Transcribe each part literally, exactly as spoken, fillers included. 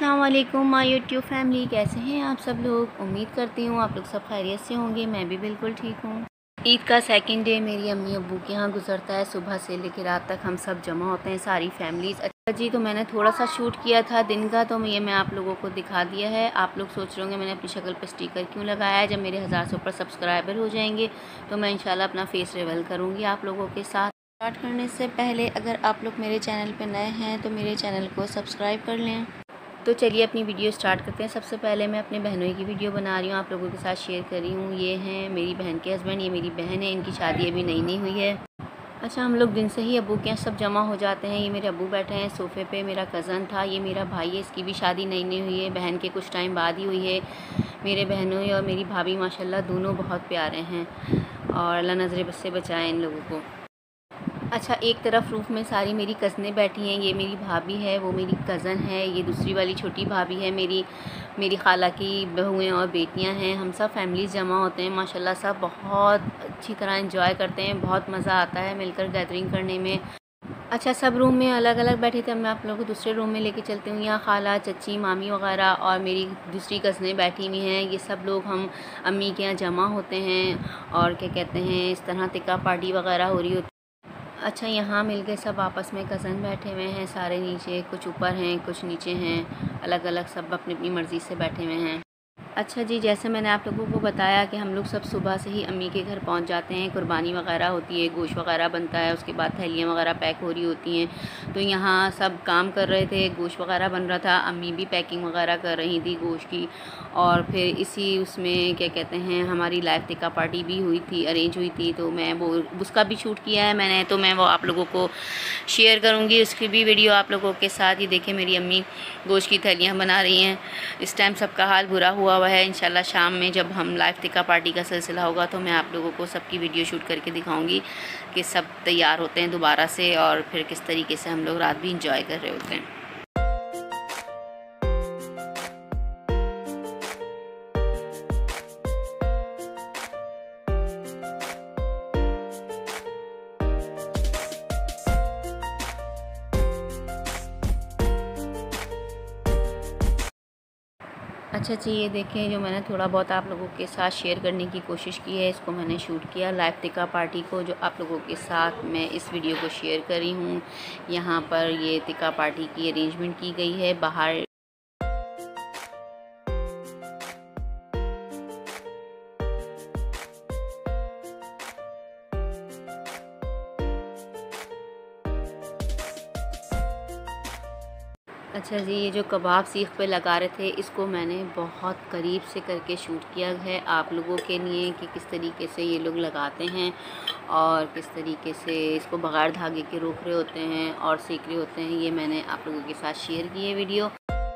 अस्सलाम वालेकुम my YouTube family, कैसे हैं आप सब लोग। उम्मीद करती हूँ आप लोग सब खैरियत से होंगे। मैं भी बिल्कुल ठीक हूँ। ईद का सेकंड डे मेरी अम्मी अब्बू के यहाँ गुजरता है। सुबह से लेकर रात तक हम सब जमा होते हैं, सारी फैमिलीज़। अच्छा जी, तो मैंने थोड़ा सा शूट किया था दिन का, तो ये मैं आप लोगों को दिखा दिया है। आप लोग सोच रहे होंगे मैंने अपनी शक्ल पर स्टिकर क्यों लगाया है। जब मेरे हज़ार से ऊपर सब्सक्राइबर हो जाएंगे तो मैं इंशाल्लाह अपना फेस रिवील करूँगी आप लोगों के साथ। स्टार्ट करने से पहले अगर आप लोग मेरे चैनल पर नए हैं तो मेरे चैनल को सब्सक्राइब कर लें। तो चलिए अपनी वीडियो स्टार्ट करते हैं। सबसे पहले मैं अपने बहनों की वीडियो बना रही हूँ, आप लोगों के साथ शेयर कर रही हूँ। ये हैं मेरी बहन के हस्बैंड, ये मेरी बहन है, इनकी शादी अभी नई नई हुई है। अच्छा, हम लोग दिन से ही अब्बू के यहाँ सब जमा हो जाते हैं। ये मेरे अब्बू बैठे हैं सोफ़े पे, मेरा कज़न था, ये मेरा भाई है, इसकी भी शादी नई नई हुई है, बहन के कुछ टाइम बाद ही हुई है। मेरे बहनों और मेरी भाभी माशाल्लाह दोनों बहुत प्यारे हैं और अल्लाह नज़र से बचाए इन लोगों को। अच्छा, एक तरफ रूफ़ में सारी मेरी कज़नें बैठी हैं। ये मेरी भाभी है, वो मेरी कज़न है, ये दूसरी वाली छोटी भाभी है मेरी मेरी खाला की बहुएँ और बेटियां हैं। हम सब फैमिलीज़ जमा होते हैं माशाल्लाह। सब बहुत अच्छी तरह एंजॉय करते हैं, बहुत मज़ा आता है मिलकर गैदरिंग करने में। अच्छा, सब रूम में अलग अलग बैठे थे। मैं आप लोगों को दूसरे रूम में लेके चलती हूँ। यहाँ खाला, चची, मामी वगैरह और मेरी दूसरी कज़नें बैठी हुई हैं। ये सब लोग हम अम्मी के यहाँ जमा होते हैं और क्या कहते हैं, इस तरह टिक्का पार्टी वगैरह हो रही होती। अच्छा, यहाँ मिल के सब आपस में कज़न बैठे हुए हैं, सारे नीचे, कुछ ऊपर हैं कुछ नीचे हैं, अलग अलग सब अपनी अपनी मर्ज़ी से बैठे हुए हैं। अच्छा जी, जैसे मैंने आप लोगों को बताया कि हम लोग सब सुबह से ही अम्मी के घर पहुंच जाते हैं। कुर्बानी वगैरह होती है, गोश्त वगैरह बनता है, उसके बाद थैलियाँ वगैरह पैक हो रही होती हैं। तो यहाँ सब काम कर रहे थे, गोश्त वगैरह बन रहा था, अम्मी भी पैकिंग वगैरह कर रही थी गोश्त की। और फिर इसी उसमें क्या कहते हैं, हमारी लाइव टिक्का पार्टी भी हुई थी, अरेंज हुई थी, तो मैं वो उसका भी शूट किया है मैंने, तो मैं वो आप लोगों को शेयर करूँगी, उसकी भी वीडियो आप लोगों के साथ। ही देखें, मेरी अम्मी गोश्त की थैलियाँ बना रही हैं। इस टाइम सबका हाल बुरा हुआ हुआ है। इंशाल्लाह शाम में जब हम लाइव टिक्का पार्टी का सिलसिला होगा तो मैं आप लोगों को सबकी वीडियो शूट करके दिखाऊंगी कि सब तैयार होते हैं दोबारा से और फिर किस तरीके से हम लोग रात भी इंजॉय कर रहे होते हैं। अच्छा जी, ये देखें, जो मैंने थोड़ा बहुत आप लोगों के साथ शेयर करने की कोशिश की है, इसको मैंने शूट किया लाइव टिक्का पार्टी को, जो आप लोगों के साथ मैं इस वीडियो को शेयर कर रही हूँ। यहाँ पर ये टिक्का पार्टी की अरेंजमेंट की गई है बाहर। अच्छा जी, ये जो कबाब सीख पे लगा रहे थे, इसको मैंने बहुत करीब से करके शूट किया है आप लोगों के लिए कि किस तरीके से ये लोग लगाते हैं और किस तरीके से इसको बगैर धागे के रोक रहे होते हैं और सीख रहे होते हैं। ये मैंने आप लोगों के साथ शेयर की है वीडियो।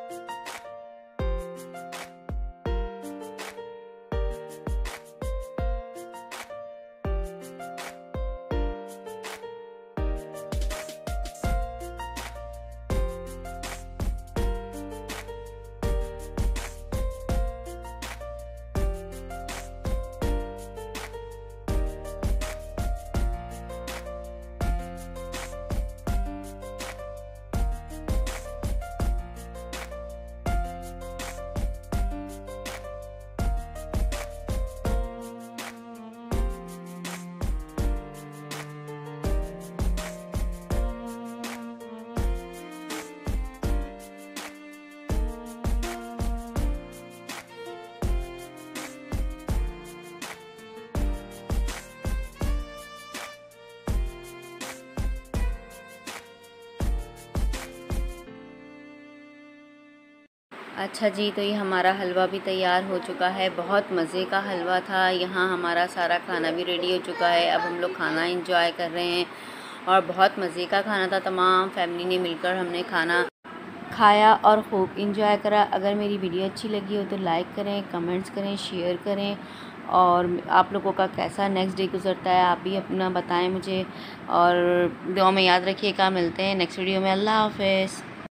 अच्छा जी, तो ये हमारा हलवा भी तैयार हो चुका है। बहुत मज़े का हलवा था। यहाँ हमारा सारा खाना भी रेडी हो चुका है। अब हम लोग खाना एंजॉय कर रहे हैं और बहुत मज़े का खाना था। तमाम फैमिली ने मिलकर हमने खाना खाया और खूब इंजॉय करा। अगर मेरी वीडियो अच्छी लगी हो तो लाइक करें, कमेंट्स करें, शेयर करें और आप लोगों का कैसा नेक्स्ट डे गुजरता है आप भी अपना बताएं मुझे और दुआ में याद रखिएगा। मिलते हैं नेक्स्ट वीडियो में। अल्लाह हाफ़िज़।